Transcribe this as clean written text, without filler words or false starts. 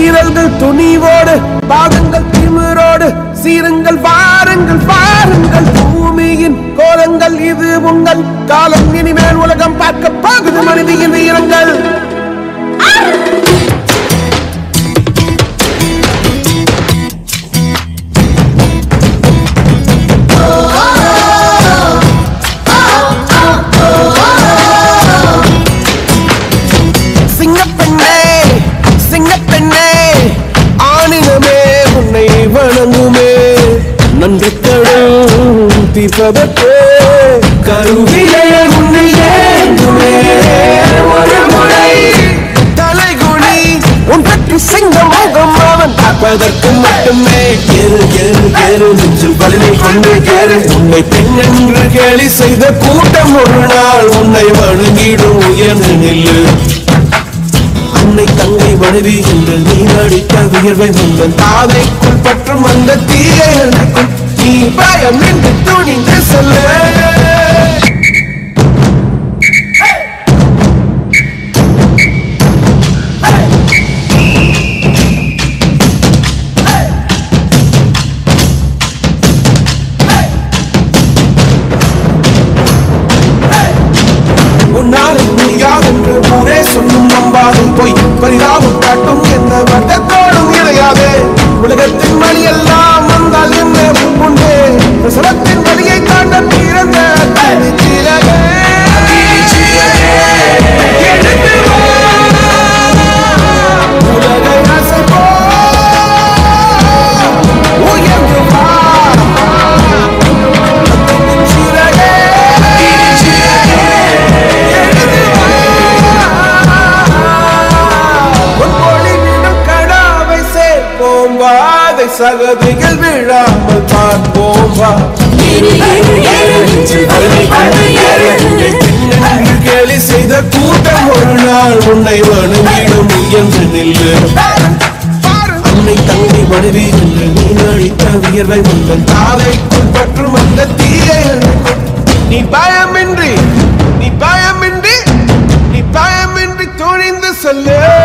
கீரல்கள் துணிவோடு பாதங்கள் திமிரோடு சீருங்கள் வாருங்கள் வாருங்கள் பூமியின் கோலங்கள் இது உங்கள் காலம் இனிமேல் உலகம் பார்க்க போகுது மனிதியின் வீரங்கள் தீர்ப்பதற்கே கருவிலே உன்னை ஏந்துமே ஒரு முறை தலைகுனி உன் பற்றி சிங்க முகம் அவன் பார்ப்பதற்கு மட்டுமே கேரு கேரு கேரு நெஞ்சில் வலிமை கொண்டு கேரு உன்னை பெண் என்று கேலி செய்த கூட்டம் ஒரு நாள் உன்னை வணங்கிடும் உயர்ந்து நில்லு அன்னை தங்கை மனைவி என்று நீ நடித்த வியர்வை முந்தன் தாதைக்குள் பற்றும் அந்த தீயை அணைக்கும் நீ பயம் என்று துணிந்து சொல்ல உன்னாலே முடியாதென்று ஊரே சொல்லும் நம்பாதும் போய் பரிதாபம் காட்டும் எந்த வட்டத்தோடும் இணையாதே உலகத்தின் வழி எல்லாம் வந்தால் என்ன உண்டே பிரசவத்தின் வழியை தாண்ட பிறந்த தனிச்சிலகே உலகை அசைப்போ உயர்ந்து வா சிலகே வாதை சகதிகள் விழாமல் பார்ப்போம் வா கேலி செய்த கூட்டம் ஒரு நாள் உன்னை வணங்கிடும் உயர்ந்து நில்லு அன்னை தங்கை மனைவி என்று நீ அழித்த வியர்வை உங்கள் தாதைக்குள் பற்றும் அந்த தீயை நீ பயமின்றி துணிந்து சொல்லு